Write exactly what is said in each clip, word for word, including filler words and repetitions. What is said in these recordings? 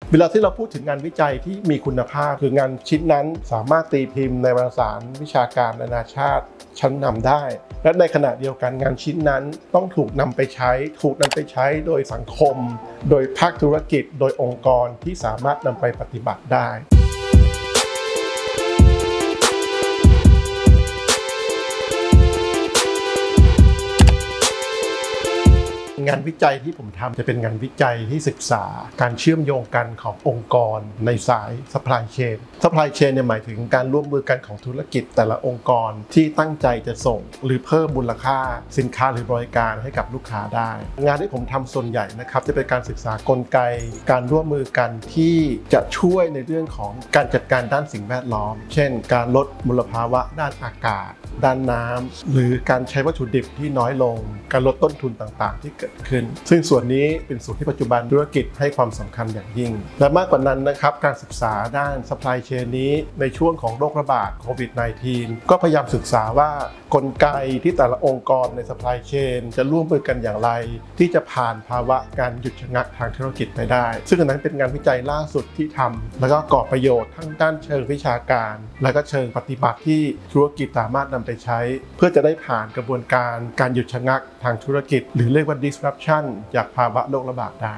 เวลาที่เราพูดถึงงานวิจัยที่มีคุณภาพคืองานชิ้นนั้นสามารถตีพิมพ์ในวารสารวิชาการนานาชาติชั้นนำได้และในขณะเดียวกันงานชิ้นนั้นต้องถูกนำไปใช้ถูกนำไปใช้โดยสังคมโดยภาคธุรกิจโดยองค์กรที่สามารถนำไปปฏิบัติได้งานวิจัยที่ผมทำจะเป็นงานวิจัยที่ศึกษาการเชื่อมโยงกันขององค์กรในสาย supply chain supply chain เนี่ยหมายถึงการร่วมมือกันของธุรกิจแต่ละองค์กรที่ตั้งใจจะส่งหรือเพิ่มมูลค่าสินค้าหรือบริการให้กับลูกค้าได้งานที่ผมทำส่วนใหญ่นะครับจะเป็นการศึกษากลไกการร่วมมือกันที่จะช่วยในเรื่องของการจัดการด้านสิ่งแวดล้อมเช่นการลดมลภาวะด้านอากาศด้านน้ำหรือการใช้วัตถุดิบที่น้อยลงการลดต้นทุนต่างๆที่เกิดขึ้นซึ่งส่วนนี้เป็นส่วนที่ปัจจุบันธุรกิจให้ความสำคัญอย่างยิ่งและมากกว่านั้นนะครับการศึกษาด้าน supply chain นี้ในช่วงของโรคระบาดโควิด สิบเก้า ก็พยายามศึกษาว่ากลไกที่แต่ละองค์กรใน supply chain จะร่วมมือกันอย่างไรที่จะผ่านภาวะการหยุดชะงักทางธุรกิจไปได้ซึ่งอันนั้นเป็นงานวิจัยล่าสุดที่ทำแล้วก็ก่อประโยชน์ทั้งด้านเชิงวิชาการและก็เชิงปฏิบัติที่ธุรกิจสามารถนำไปใช้เพื่อจะได้ผ่านกระบวนการการหยุดชะงักทางธุรกิจหรือเรียกว่า disruption จากภาวะโรคระบาดได้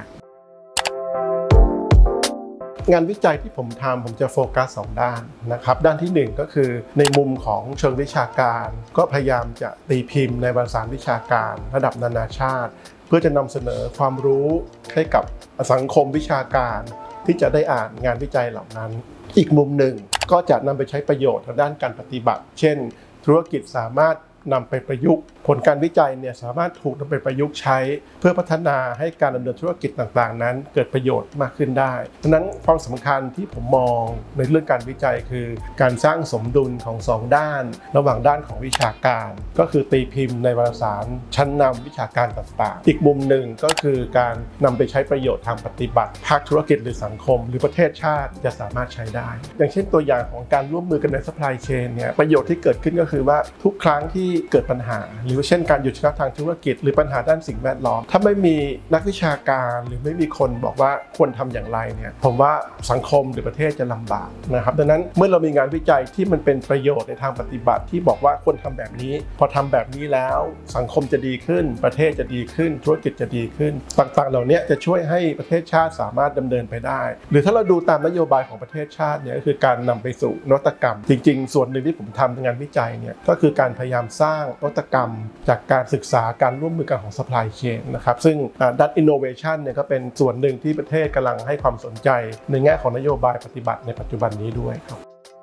งานวิจัยที่ผมทำผมจะโฟกัสสองด้านนะครับด้านที่หนึ่งก็คือในมุมของเชิงวิชาการก็พยายามจะตีพิมพ์ในวารสารวิชาการระดับนานาชาติเพื่อจะนำเสนอความรู้ให้กับสังคมวิชาการที่จะได้อ่านงานวิจัยเหล่านั้นอีกมุมหนึ่งก็จะนำไปใช้ประโยชน์ทางด้านการปฏิบัติเช่นธุรกิจสามารถนำไปประยุกต์ผลการวิจัยเนี่ยสามารถถูกนำไปประยุกต์ใช้เพื่อพัฒนาให้การดำเนินธุรกิจต่างๆนั้นเกิดประโยชน์มากขึ้นได้ดังนั้นความสำคัญที่ผมมองในเรื่องการวิจัยคือการสร้างสมดุลของสองด้านระหว่างด้านของวิชาการก็คือตีพิมพ์ในวารสารชั้นนำวิชาการต่างๆอีกมุมหนึ่งก็คือการนำไปใช้ประโยชน์ทางปฏิบัติภาคธุรกิจหรือสังคมหรือประเทศชาติจะสามารถใช้ได้อย่างเช่นตัวอย่างของการร่วมมือกันใน supply chain เนี่ยประโยชน์ที่เกิดขึ้นก็คือว่าทุกครั้งที่เกิดปัญหาหรือเช่นการหยุดชะงักทางธุรกิจหรือปัญหาด้านสิ่งแวดล้อมถ้าไม่มีนักวิชาการหรือไม่มีคนบอกว่าควรทำอย่างไรเนี่ยผมว่าสังคมหรือประเทศจะลำบากนะครับดังนั้นเมื่อเรามีงานวิจัยที่มันเป็นประโยชน์ในทางปฏิบัติที่บอกว่าควรทำแบบนี้พอทำแบบนี้แล้วสังคมจะดีขึ้นประเทศจะดีขึ้นธุรกิจจะดีขึ้นต่างๆเหล่านี้จะช่วยให้ประเทศชาติสามารถดำเนินไปได้หรือถ้าเราดูตามนโยบายของประเทศชาติเนี่ยก็คือการนำไปสู่นวัตกรรมจริงๆส่วนหนึ่งที่ผมทำในงานวิจัยเนี่ยก็คือการพยายามสร้างนวัตกรรมจากการศึกษาการร่วมมือกันของ supply chain นะครับซึ่งด้าน innovation เนี่ยก็เป็นส่วนหนึ่งที่ประเทศกำลังให้ความสนใจในแง่ของนโยบายปฏิบัติในปัจจุบันนี้ด้วยครับ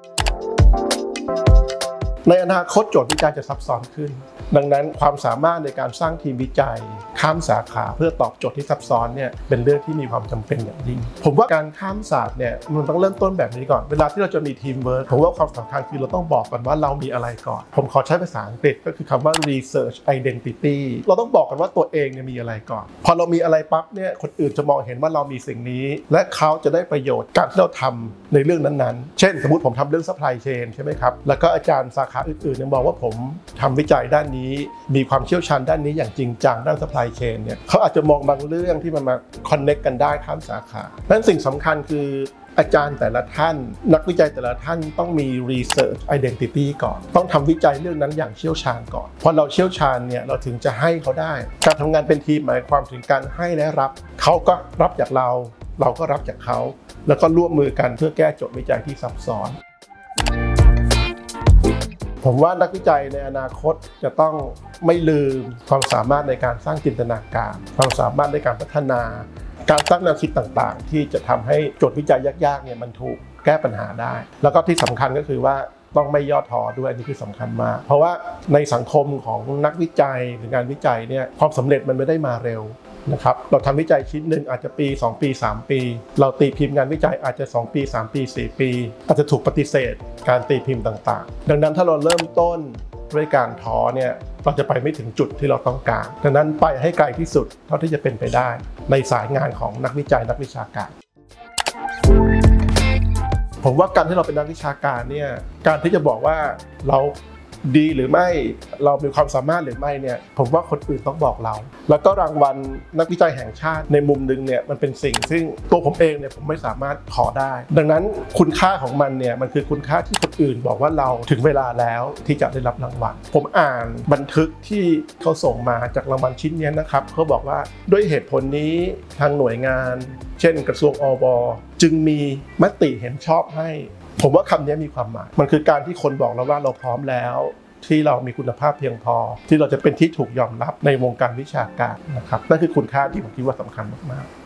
ในอนาคตโจทย์วิจัยจะซับซ้อนขึ้นดังนั้นความสามารถในการสร้างทีมวิจัยข้ามสาขาเพื่อตอบโจทย์ที่ซับซ้อนเนี่ยเป็นเรื่องที่มีความจำเป็นอย่างยิ่งผมว่าการข้ามศาสตร์เนี่ยมันต้องเริ่มต้นแบบนี้ก่อนเวลาที่เราจะมีทีมเวิร์คผมว่าความสำคัญคือเราต้องบอกก่อนว่าเรามีอะไรก่อนผมขอใช้ภาษาอังกฤษก็คือคำว่า research identity เราต้องบอกกันว่าตัวเองเนี่ยมีอะไรก่อนพอเรามีอะไรปั๊บเนี่ยคนอื่นจะมองเห็นว่าเรามีสิ่งนี้และเขาจะได้ประโยชน์การที่เราทำในเรื่องนั้นๆเช่นสมมติผมทำเรื่อง supply chain ใช่ไหมครับแล้วก็อาจารย์สาขาอื่นๆยังบอกว่าผมทำวิจัยด้านนี้มีความเชี่ยวชาญด้านนี้อย่างจริงจังด้าน supply chain เนี่ยเขาอาจจะมองบางเรื่องที่มันมา connect กันได้ข้ามสาขานั้นสิ่งสำคัญคืออาจารย์แต่ละท่านนักวิจัยแต่ละท่านต้องมี research identity ก่อนต้องทำวิจัยเรื่องนั้นอย่างเชี่ยวชาญก่อนพอเราเชี่ยวชาญเนี่ยเราถึงจะให้เขาได้การทำงานเป็นทีมหมายความถึงการให้และรับเขาก็รับจากเราเราก็รับจากเขาแล้วก็ร่วมมือกันเพื่อแก้โจทย์วิจัยที่ซับซ้อนผมว่านักวิจัยในอนาคตจะต้องไม่ลืมความสามารถในการสร้างจินตนาการความสามารถในการพัฒนาการสร้างแนวคิดต่างๆที่จะทำให้โจทย์วิจัยยากๆเนี่ยมันถูกแก้ปัญหาได้แล้วก็ที่สำคัญก็คือว่าต้องไม่ย่อท้อด้วยอันนี้คือสำคัญมากเพราะว่าในสังคมของนักวิจัยหรืองานวิจัยเนี่ยความสำเร็จมันไม่ได้มาเร็วนะครับเราทำวิจัยชิ้นหนึ่งอาจจะปีสองปีสามปีเราตีพิมพ์งานวิจัยอาจจะสองปีสามปีสี่ปีอาจจะถูกปฏิเสธการตีพิมพ์ต่างๆดังนั้นถ้าเราเริ่มต้นด้วยการท้อเนี่ยเราจะไปไม่ถึงจุดที่เราต้องการดังนั้นไปให้ไกลที่สุดเท่าที่จะเป็นไปได้ในสายงานของนักวิจัยนักวิชาการผมว่าการที่เราเป็นนักวิชาการเนี่ยการที่จะบอกว่าเราดีหรือไม่เรามีความสามารถหรือไม่เนี่ยผมว่าคนอื่นต้องบอกเราแล้วก็รางวัลนักวิจัยแห่งชาติในมุมนึงเนี่ยมันเป็นสิ่งซึ่งตัวผมเองเนี่ยผมไม่สามารถขอได้ดังนั้นคุณค่าของมันเนี่ยมันคือคุณค่าที่คนอื่นบอกว่าเราถึงเวลาแล้วที่จะได้รับรางวัลผมอ่านบันทึกที่เขาส่งมาจากรางวัลชิ้นนี้นะครับเขาบอกว่าด้วยเหตุผลนี้ทางหน่วยงานเช่นกระทรวงอวจึงมีมติเห็นชอบให้ผมว่าคำนี้มีความหมายมันคือการที่คนบอกเราว่าเราพร้อมแล้วที่เรามีคุณภาพเพียงพอที่เราจะเป็นที่ถูกยอมรับในวงการวิชาการนะครับนั่นคือคุณค่าที่ผมคิดว่าสำคัญมากๆ